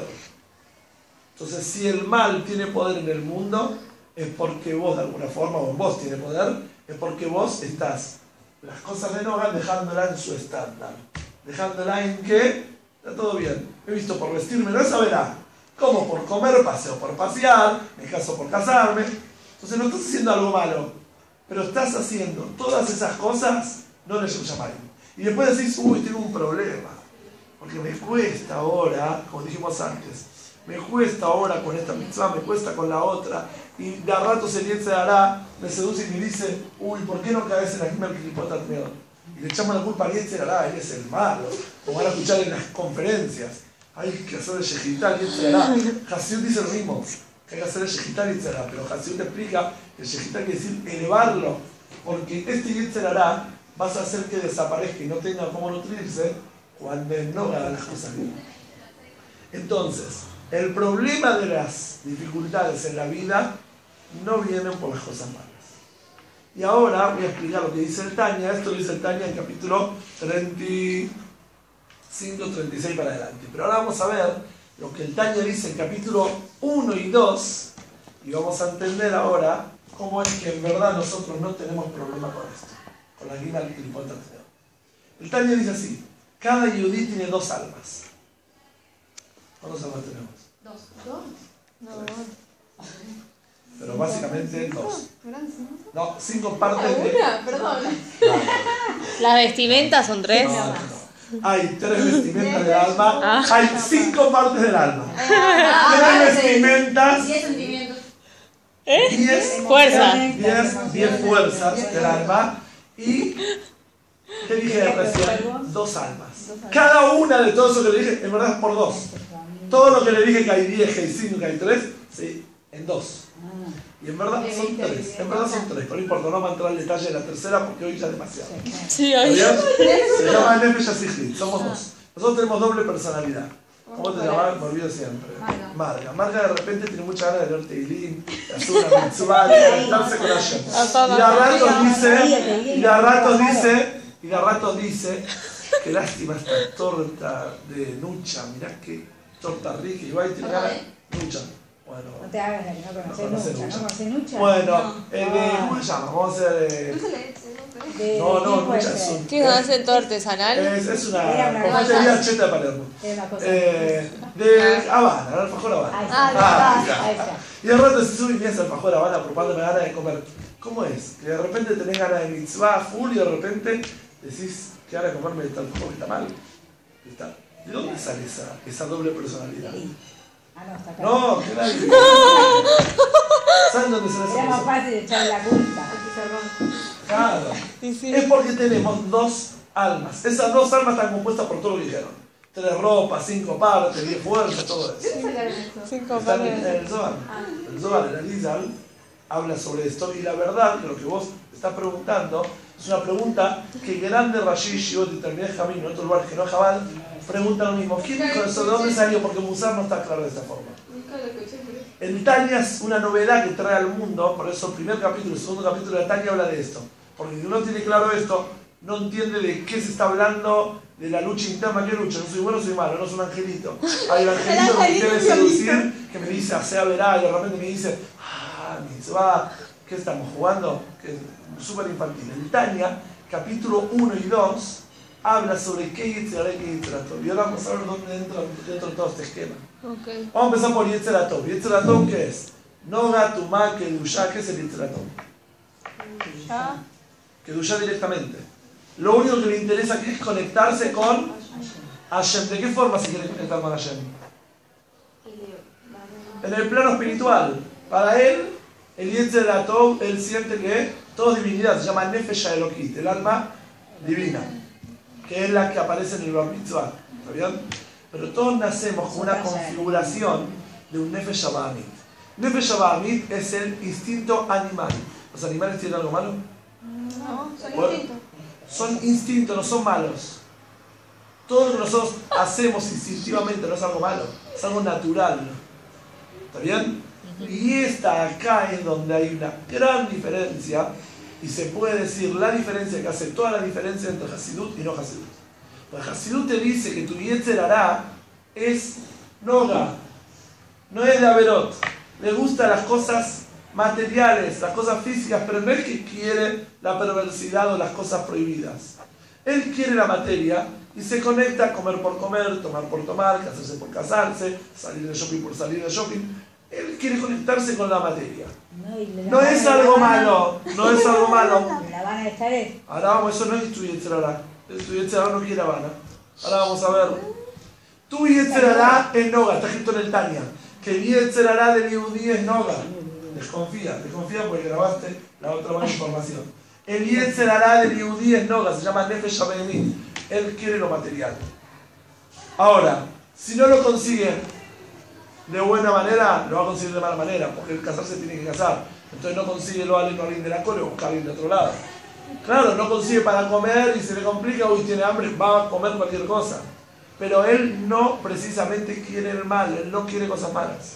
A: Entonces, si el mal tiene poder en el mundo, es porque vos de alguna forma, o en vos tiene poder, es porque vos estás las cosas de Noga dejándola en su estándar. Dejándola en que está todo bien. He visto por vestirme, no esa verá. Como por comer, paseo por pasear, me caso por casarme. Entonces no estás haciendo algo malo, pero estás haciendo todas esas cosas, no le llamáis. Y después decís, uy, tengo un problema, porque me cuesta ahora, como dijimos antes, me cuesta ahora con esta mitzvah, me cuesta con la otra, y de a rato se le hará, me seduce y me dice, uy, ¿por qué no caes en la Gimal Klipotat Meot? Y le echamos la culpa a Yetzer Hará, él es el malo, como van a escuchar en las conferencias. Hay que hacer el Yehital y Yetzer Hará. Hasiud dice lo mismo, que hay que hacer el Yehital y Yetzer Hará, pero Hasiud te explica que el Yehital quiere decir elevarlo, porque este Yetzer Hará vas a hacer que desaparezca y no tenga cómo nutrirse cuando no haga las cosas bien. Entonces, el problema de las dificultades en la vida no vienen por las cosas malas. Y ahora voy a explicar lo que dice el Tanya. Esto lo dice el Tanya en capítulo treinta y cinco, treinta y seis para adelante. Pero ahora vamos a ver lo que el Tanya dice en capítulo uno y dos. Y vamos a entender ahora cómo es que en verdad nosotros no tenemos problema con esto. Con la Gimal Klipotat Meot. El Tanya dice así. Cada yudí tiene dos almas. ¿Cuántas almas tenemos?
B: Dos. ¿Dos? No,
A: Pero básicamente dos.
B: ¿Eran cinco?
A: No, cinco partes de...
B: Una, perdón.
D: Las vestimentas son tres.
A: No, no, no. Hay tres vestimentas del alma.
D: Ah.
A: Hay cinco partes del alma.
B: Ah,
A: Tres vestimentas.
B: Diez sentimientos.
D: ¿Eh?
A: Diez
D: Fuerza.
A: Diez, diez fuerzas del alma. Y... ¿qué dije recién? Dos almas. Cada una de todo eso que le dije, en verdad es por dos. Todo lo que le dije que hay diez, que hay cinco, que hay tres, sí, en dos. Y en verdad son tres, en verdad son tres, pero no importa, no vamos a entrar en detalle de la tercera porque hoy ya es demasiado.
D: Sí,
A: ¿Está
D: ahí.
A: bien? Se llama Nefesh HaSichlit, somos dos. Nosotros tenemos doble personalidad. ¿Cómo te llamas? Me olvido siempre. Marga. Marga de repente tiene mucha ganas de leer Teilín, de hacer una mitzvah, de conectarse con Hashem. Y de a ratos dice, y de a ratos dice, y de a ratos dice, qué lástima esta torta de nucha, mirá qué torta rica, igual tiene ganas, nucha. Bueno,
C: No te hagas la que no
A: no
C: conoces
A: conoce
C: Nucha.
A: Nucha.
C: ¿No conoces Nucha?
A: Bueno, eh, de,
C: Ah.
A: ¿cómo se llama? Vamos a hacer de...
B: Dulce de leche, no sé.
C: De-
A: No,
C: de
A: no,
C: quién puede
A: Nucha es
C: ser.
A: un...
D: ¿Qué hacen todo artesanal?
A: Es, es una
C: Era una
A: confitería
C: cosa.
A: cheta de Palermo.
C: Es una cosa.
A: Eh, de Habana, el alfajor Habana.
C: Ahí
B: Ah,
C: está.
A: ahí está.
C: Ahí está.
A: Y de rato se sube y piensa alfajor Habana probándome ganas de comer. ¿Cómo es? Que de repente tenés ganas de mitzvah full y de repente decís que ahora comerme el alfajor que está mal. Está. ¿De dónde sale esa, esa doble personalidad?
C: Ah, no, está acá.
A: No, que nadie. ¿Saben dónde sale esa
C: Era más
A: cosa?
C: fácil echar la culpa.
A: Claro.
D: Sí, sí.
A: Es porque tenemos dos almas. Esas dos almas están compuestas por todo lo que dijeron. Tres ropas, cinco partes, diez fuerzas, todo eso.
B: ¿Qué sacaron esto?
D: Cinco
A: Están en,
D: pares.
A: en el Zohar. El Zohar, el Arizal, habla sobre esto. Y la verdad, que lo que vos estás preguntando, es una pregunta que grande Rashi, Shiot y Talmidei Jamín, en otros lugares que no es Jabal, preguntan lo mismo. ¿Quién dijo eso? ¿De dónde salió? Porque Musar no está claro de esta forma.
B: Nunca lo escuché, pero...
A: El Tanya es una novedad que trae al mundo, por eso el primer capítulo y el segundo capítulo de Tanya habla de esto. Porque si uno tiene claro esto, no entiende de qué se está hablando, de la lucha interna. ¿Qué lucha? No soy bueno, soy malo, no soy un angelito. Hay un angelito que me quiere seducir, que me dice, hacea verá, y de repente me dice, ah, mitzvah, ¿Qué estamos jugando? Que es súper infantil. El Tania, capítulo uno y dos, habla sobre qué Yetzer Hara y qué Yetzer Tov. Y ahora vamos a ver dónde entra dentro de todo este esquema.
D: Okay.
A: Vamos a empezar por Yetzer Tov. Yetzer Tov, ¿qué es? Noga, Tumá, Kedushá. ¿Qué es el Yetzer Tov?
B: Ya.
A: Kedushá directamente. Lo único que le interesa aquí es conectarse con Hashem. ¿De qué forma se quiere conectar con Hashem? En el plano espiritual. Para él, el Yetzer Tov, él siente que todo es divinidad. Se llama Nefesh Elokit, el alma divina, que es la que aparece en el Bar Mitzvah. ¿Está bien? Pero todos nacemos con una configuración de un Nefesh Abamit. Nefesh Abamit es el instinto animal. ¿Los animales tienen algo malo?
B: No, son
A: Bueno,
B: instintos.
A: son instintos, no son malos. Todo lo que nosotros hacemos instintivamente no es algo malo, es algo natural. ¿Está bien? Y esta acá es donde hay una gran diferencia, y se puede decir la diferencia que hace toda la diferencia entre Hasidut y no Hasidut. Porque Hasidut te dice que tu Yetzer Hara es Noga, no es de Averot. Le gustan las cosas materiales, las cosas físicas, pero no es que quiere la perversidad o las cosas prohibidas. Él quiere la materia y se conecta a comer por comer, tomar por tomar, casarse por casarse, salir de shopping por salir de shopping. Él quiere conectarse con la materia.
C: No, y la
A: No
C: Habana-
A: es algo malo, no es algo malo.
C: La Habana de estar es.
A: Ahora vamos, eso no es tu Yetzer Hara. Tu Yetzer Hara no quiere Habana. Ahora vamos a ver. Tu Yetzer Hara es Noga, está escrito en el Tania. Que el Yetzer Hara del Yehudí es Noga. Desconfía, desconfía porque grabaste la otra buena información. El Yetzer Hara del Yehudí es Noga, se llama Nefesh Abemit. Él quiere lo material. Ahora, si no lo consigue de buena manera, lo va a conseguir de mala manera, porque el casarse tiene que casar. Entonces no consigue lo alguien, no alguien de la cola, busca a alguien de otro lado. Claro, no consigue para comer y se le complica, uy, tiene hambre, va a comer cualquier cosa. Pero él no precisamente quiere el mal, él no quiere cosas malas.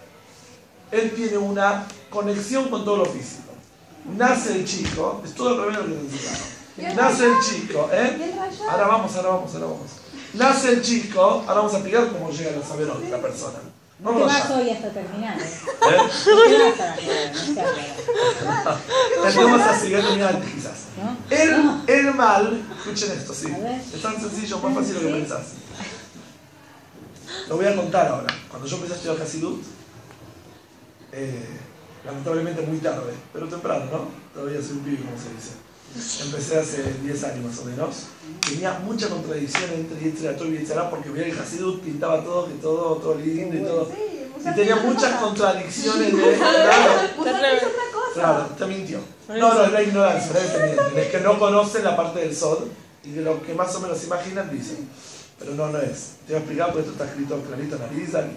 A: Él tiene una conexión con todo lo físico. Nace el chico, es todo lo primero que necesitamos. Nace el chico, ¿eh? Ahora vamos, ahora vamos, ahora vamos. Nace el chico, ahora vamos a explicar cómo llega a saber hoy la persona.
C: No te vas hoy hasta terminar, ¿eh?
A: ¿Eh?
C: No te vas a la prueba, no se habla.
A: Tendremos a seguir antes quizás.
C: ¿No?
A: El,
C: No.
A: el mal, escuchen esto, sí.
C: A ver.
A: Es tan sencillo, más fácil de lo que pensás. Lo voy a contar ahora. Cuando yo empecé a estudiar Hasidut, eh, lamentablemente muy tarde, pero temprano, ¿no? Todavía soy un pibe, como se dice. Empecé hace diez años más o menos. Tenía mucha contradicción entre Yetzer Tov y Yetzer Hara porque veía que Hasidut pintaba todo, que todo, todo lindo y todo. Y tenía muchas contradicciones de... Claro, claro, te mintió. No, no, es la ignorancia, no es que mienten. Es que no conocen la parte del Sod y de lo que más o menos imaginan dicen. Pero no, no es. Te voy a explicar porque esto está escrito clarito en Arizal.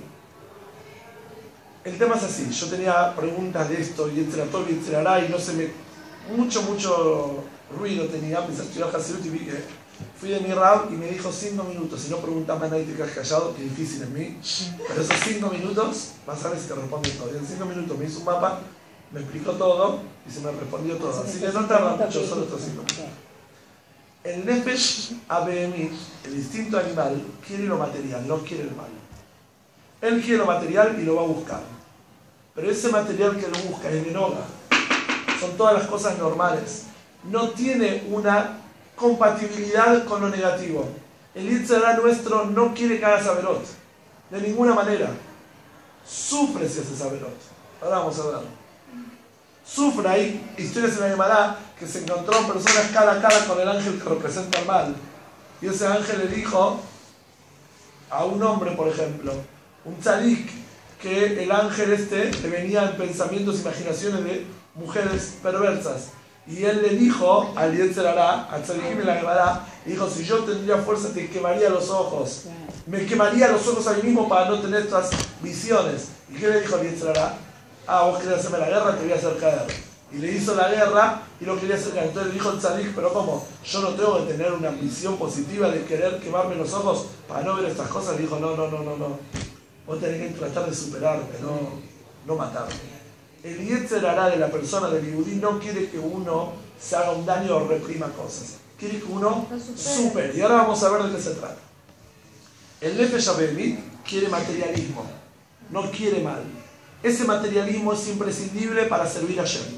A: El tema es así. Yo tenía preguntas de esto, Yetzer Tov y Yetzer Hara, y no se me... Mucho, mucho ruido tenía. Empecé a estudiar Hasidut y vi que fui de mi Rab y me dijo cinco minutos. Si no preguntas más nadie te quedas callado, que difícil en mí. Pero esos cinco minutos, vas a ver si te responden todo. Y en cinco minutos me hizo un mapa, me explicó todo y se me respondió todo. Así que no tarda mucho, solo estos cinco minutos. El Nefesh Abemit, el instinto animal, quiere lo material, no quiere el mal. Él quiere lo material y lo va a buscar. Pero ese material que lo busca es de Noga. Son todas las cosas normales. No tiene una compatibilidad con lo negativo. El Yetzer Hara nuestro no quiere que hagas Averot. De ninguna manera. Sufre si haces Averot. Ahora vamos a ver. Sufre, hay historias en la Gemara que se encontró personas cara a cara con el ángel que representa el mal. Y ese ángel le dijo a un hombre, por ejemplo, un tzadik, que el ángel este le venía en pensamientos, imaginaciones de mujeres perversas. Y él le dijo al Yetzer Hara, al tzadikim en la Gemara, dijo, si yo tendría fuerza te quemaría los ojos. Me quemaría los ojos a mí mismo para no tener estas visiones. ¿Y qué le dijo al Yetzer Hara? Ah, vos querés hacerme la guerra, te voy a hacer caer. Y le hizo la guerra y lo quería hacer caer. Entonces le dijo el tzadik, pero ¿cómo? Yo no tengo que tener una visión positiva de querer quemarme los ojos para no ver estas cosas. Le dijo, no, no, no, no, no. Vos tenés que tratar de superarme, no, no matarme. El Yetzer Hara de la persona del Yehudí no quiere que uno se haga un daño o reprima cosas. Quiere que uno supere. Y ahora vamos a ver de qué se trata. El Nefesh Abemit quiere materialismo, no quiere mal. Ese materialismo es imprescindible para servir a Hashem.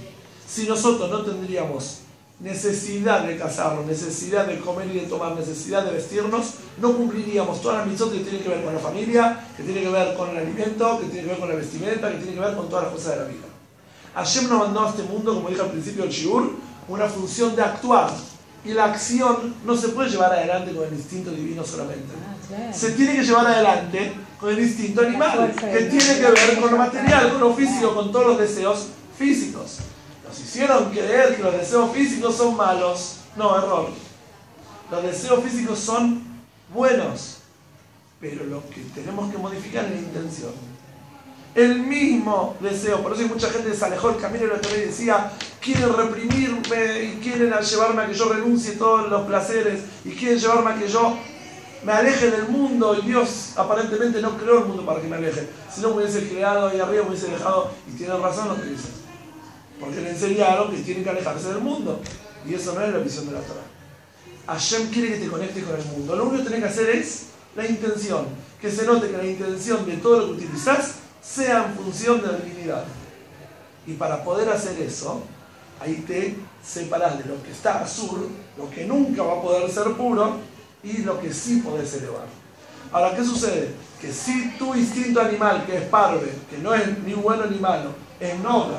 A: Si nosotros no tendríamos necesidad de casarnos, necesidad de comer y de tomar, necesidad de vestirnos, no cumpliríamos todas las mitzvot que tienen que ver con la familia, que tienen que ver con el alimento, que tienen que ver con la vestimenta, que tienen que ver con todas las cosas de la vida. Hashem nos mandó a este mundo, como dije al principio del Shiur, una función de actuar. Y la acción no se puede llevar adelante con el instinto divino solamente.
C: Ah, claro.
A: Se tiene que llevar adelante con el instinto animal, que tiene que ver con lo material, con lo físico, con todos los deseos físicos. Nos hicieron creer que los deseos físicos son malos. No, error. Los deseos físicos son buenos, pero lo que tenemos que modificar es la intención. El mismo deseo, por eso hay mucha gente que se alejó del camino de la Torá y decía, quieren reprimirme y quieren llevarme a que yo renuncie a todos los placeres y quieren llevarme a que yo me aleje del mundo, y Dios aparentemente no creó el mundo para que me aleje, si no me hubiese creado ahí arriba, me hubiese dejado, y tiene razón lo que dice, porque le enseñaron que tienen que alejarse del mundo, y eso no es la visión de la Torá. Hashem quiere que te conectes con el mundo, lo único que tenés que hacer es la intención, que se note que la intención de todo lo que utilizás sea en función de la divinidad. Y para poder hacer eso, ahí te separás de lo que está azul, lo que nunca va a poder ser puro, y lo que sí podés elevar. Ahora, ¿qué sucede? Que si tu instinto animal, que es parve, que no es ni bueno ni malo, es noga,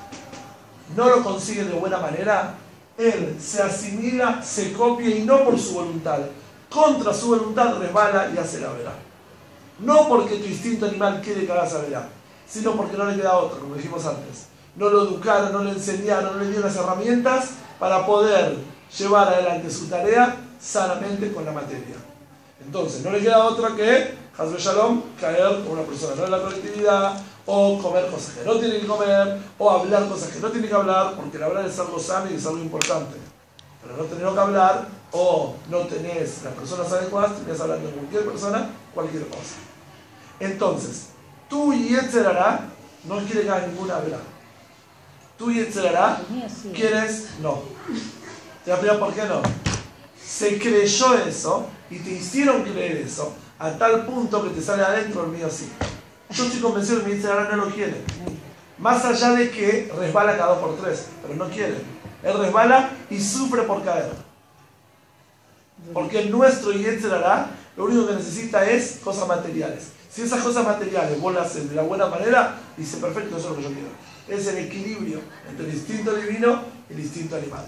A: no lo consigue de buena manera, él se asimila, se copia y no por su voluntad. Contra su voluntad resbala y hace la verá. No porque tu instinto animal quiere que hagas la verá, sino porque no le queda otra, como dijimos antes. No lo educaron, no le enseñaron, no le dieron las herramientas para poder llevar adelante su tarea sanamente con la materia. Entonces, no le queda otra que, Hasbe Shalom, caer con una persona no en la colectividad, o comer cosas que no tiene que comer, o hablar cosas que no tiene que hablar, porque el hablar es algo sano y es algo importante. Pero no tener que hablar, o no tenés las personas adecuadas, terminás hablando de cualquier persona, cualquier cosa. Entonces, tú y Yetzer Hará no quiere que hagas ninguna hablar. Tú y Yetzer Hará quieres, no. Te voy a explicar por qué no. Se creyó eso y te hicieron creer eso a tal punto que te sale adentro el mío sí. Yo estoy convencido que mi Yetzer Hará no lo quiere. Más allá de que resbala cada dos por tres, pero no quiere. Él resbala y sufre por caer. Porque nuestro Yetzer Hará lo único que necesita es cosas materiales. Si esas cosas materiales vos las haces de la buena manera, dice perfecto, eso es lo que yo quiero. Es el equilibrio entre el instinto divino y el instinto animal.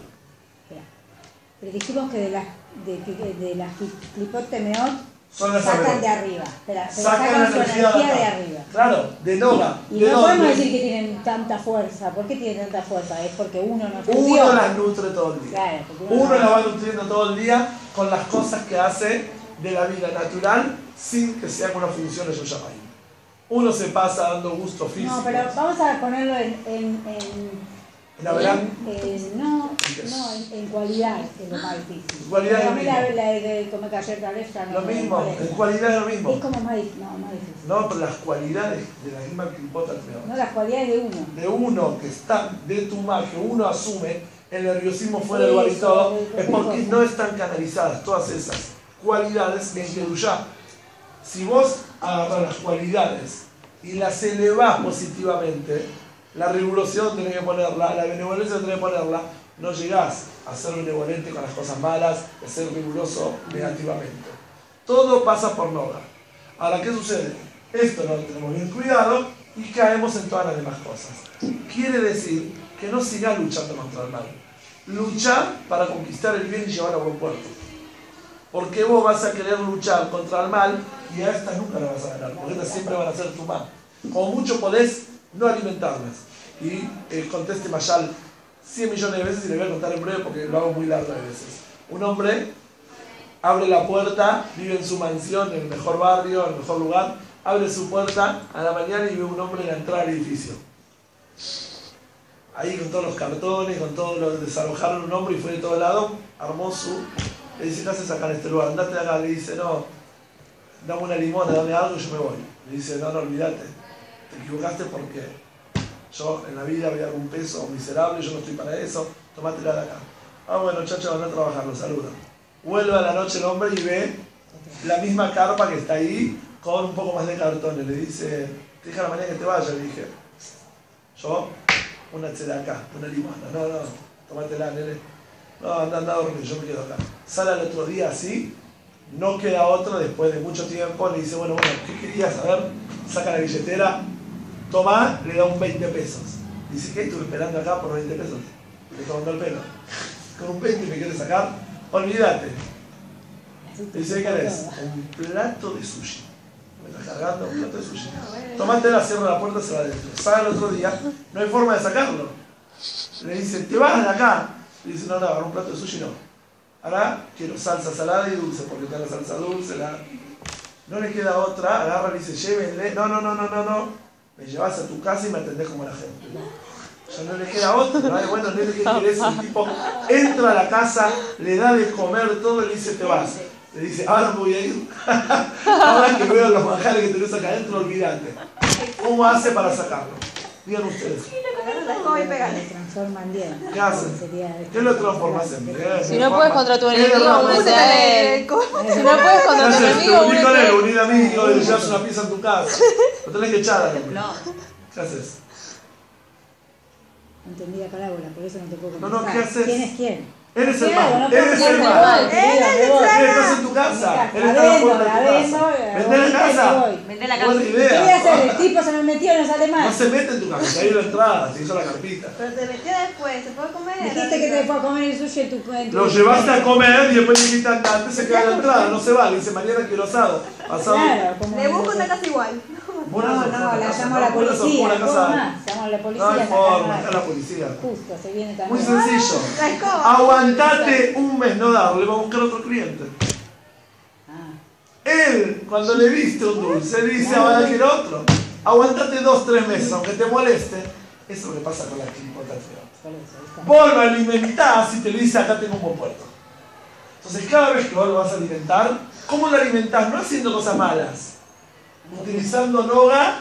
C: Pero dijimos que de las de, de, de las clipot temeot
A: Son las
C: sacan
A: abejas.
C: de arriba. Espera, pero
A: Sacan
C: sacan
A: la
C: su
A: energía
C: energía
A: de
C: de
A: acá.
C: arriba.
A: Claro, de Noga.
C: Y
A: ¿De
C: no
A: dónde?
C: podemos decir que tienen tanta fuerza. ¿Por qué tienen tanta fuerza? Es porque uno no estudió.
A: Uno las nutre todo el día.
C: Claro, porque uno
A: Uno
C: no-
A: la va nutriendo todo el día con las cosas que hace de la vida natural sin que sea con una función de Yoyamay. Uno se pasa dando gusto físico.
C: No, pero vamos a ponerlo en... en, en
A: ¿En la verdad?
C: en- en- no, no en, en cualidad, que es lo más difícil.
A: En cualidad es
C: Pero
A: lo
C: a mí la,
A: mismo.
C: la de comer galleta esta no
A: Lo
C: me
A: mismo,
C: molesta.
A: en cualidad es lo mismo.
C: Es como más, dif- no, más difícil.
A: No, pero las cualidades de la misma clipota
C: No, las cualidades de uno.
A: de uno que está de tu mal, que uno asume el nerviosismo fuera del
C: Eso,
A: lugar y todo,
C: de- de
A: es porque
C: cosas.
A: no están canalizadas todas esas cualidades en Kedushá. Si vos agarrás las cualidades y las elevás positivamente, la rigurosidad tenés que ponerla, la benevolencia tenés que ponerla, no llegás a ser benevolente con las cosas malas, a ser riguroso negativamente. Todo pasa por Noga. Ahora, ¿qué sucede? Esto no lo tenemos bien cuidado y caemos en todas las demás cosas. Quiere decir que no sigas luchando contra el mal. Luchar para conquistar el bien y llevar a buen puerto. Porque vos vas a querer luchar contra el mal y a estas nunca las vas a ganar, porque estas siempre van a ser tu mal. Como mucho podés no alimentarlas. Y eh, conteste Mayal cien millones de veces y le voy a contar en breve porque lo hago muy largo de veces. Un hombre abre la puerta, vive en su mansión, en el mejor barrio, en el mejor lugar, abre su puerta a la mañana y ve un hombre en la entrada del edificio. Ahí con todos los cartones, con todo lo desalojaron un hombre y fue de todo lado, armó su... Le dice, ¿qué haces acá en este lugar? Andate de acá. Le dice, no, dame una limona, dame algo y yo me voy. Le dice, no, no, olvídate. Te equivocaste porque yo en la vida voy a dar un peso miserable, yo no estoy para eso, tomátela de acá. Ah, bueno, chacho, van a trabajar, lo saluda. Vuelve a la noche el hombre y ve la misma carpa que está ahí con un poco más de cartones. Le dice, te dije a la mañana que te vaya. Le dije, yo una acá, una limosna. No, no, tómatela, nene. No, anda, anda a dormir, yo me quedo acá. Sale al otro día así, no queda otro, después de mucho tiempo, le dice, bueno, bueno, ¿qué querías saber? Saca la billetera, toma, le da un veinte pesos. Dice, ¿qué? Estuve esperando acá por veinte pesos. Le tomando el pelo. Con un veinte me quieres sacar, olvídate. Dice, ¿qué querés? Un plato de sushi. Me estás cargando un plato de sushi. Tomátela, cierra la puerta, se va adentro. Sale el otro día, no hay forma de sacarlo. Le dice, te vas de acá. Le dice, no, no, agarra un plato de sushi, no. Ahora quiero salsa salada y dulce, porque está la salsa dulce, la... No le queda otra, agarra y dice, llévenle. No, no, no, no, no, no. Me llevas a tu casa y me atendés como la gente. Ya no le queda otra. ¿No? Bueno, nene, ¿qué querés? El tipo entra a la casa, le da de comer todo y le dice, te vas. Le dice, ahora me voy a ir. Ahora que veo los manjares que tenés acá adentro, olvídate. ¿Cómo hace para sacarlo? Digan ustedes.
C: Se transforma en bien.
A: ¿Qué hacen? ¿Qué lo transformas en bien?
D: Si no puedes contra tu enemigo, únete a él.
B: Si
D: Si no puedes contra tu enemigo,
A: Te unís con él,
D: únete.
A: unir amigos, y le llevas una pieza en tu casa. Lo tenés que echar al hombre.
B: No.
A: ¿Qué haces?
C: No entendí la parábola, por eso no te puedo
A: No,
C: contestar.
A: no, ¿qué haces?
C: ¿Quién es quién?
A: Eres el
C: ¿Qué hago?
A: mal,
C: No puedo
A: eres el
C: contestar.
A: mal.
C: Me voy, me voy.
A: Él estás en tu casa, él está en la puerta de tu casa. Vende la casa.
B: Vende la
A: Buena
B: casa.
C: ¿Qué voy a
A: idea.
C: hacer? El tipo se me metió, no sale
A: No
C: más.
A: se mete en tu casa, te dio la entrada, se hizo la carpita.
B: Pero se metió después, se fue a comer.
C: Dijiste que te fue a comer el sushi en tu... en tu-
A: Lo llevaste a comer y después le dijiste antes se queda en la entrada, no se va, le dice mañana quiero asado. Pasado.
C: Claro, como...
B: Le busco una casa igual.
C: No, no, la llamo a la policía. ¿Cómo más? Llamo a la policía.
A: No hay
C: acá,
A: forma,
C: acá.
A: acá la policía.
C: Justo, se viene
A: Muy
C: también.
A: sencillo.
B: La escoba.
A: Aguantate un mes no darle, va a buscar otro cliente.
C: Ah,
A: Él, cuando le viste un dulce, le dice, ahora quiero otro. Aguantate dos, tres meses, aunque te moleste. Eso es lo que pasa con la clipotatría.
C: por eso, ahí está.
A: Vos lo alimentás y te le dice, acá tengo un buen puerto. Entonces, cada vez que vos lo vas a alimentar, ¿cómo lo alimentás? No haciendo cosas malas. Utilizando noga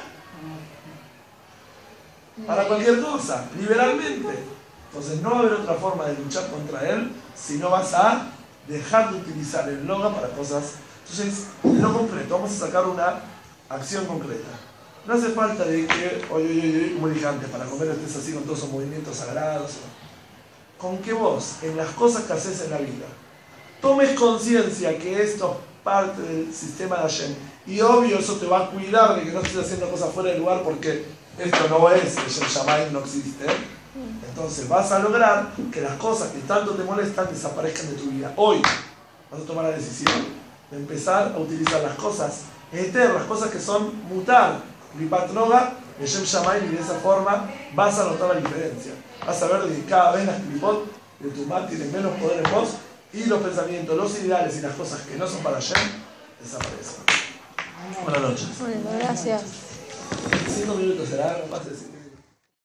A: para cualquier cosa, liberalmente. Entonces, no va a haber otra forma de luchar contra él si no vas a dejar de utilizar el noga para cosas. Entonces, en lo concreto, vamos a sacar una acción concreta. No hace falta de que, oye, oye, oye, como dije antes, para comer estés así con todos esos movimientos sagrados. Con que vos, en las cosas que haces en la vida, tomes conciencia que esto es parte del sistema de Hashem. Y obvio, eso te va a cuidar de que no estés haciendo cosas fuera de lugar porque esto no es, el Shem Shamayim no existe. Entonces vas a lograr que las cosas que tanto te molestan desaparezcan de tu vida. Hoy vas a tomar la decisión de empezar a utilizar las cosas eternas, las cosas que son mutar, lipat noga, el Shem Shamayim, y de esa forma vas a notar la diferencia. Vas a ver que cada vez las clipot de tu mat tienen menos poder en vos y los pensamientos, los ideales y las cosas que no son para Hashem desaparecen. Buenas noches.
D: Bueno, gracias.
A: Cinco minutos será, no más de cinco.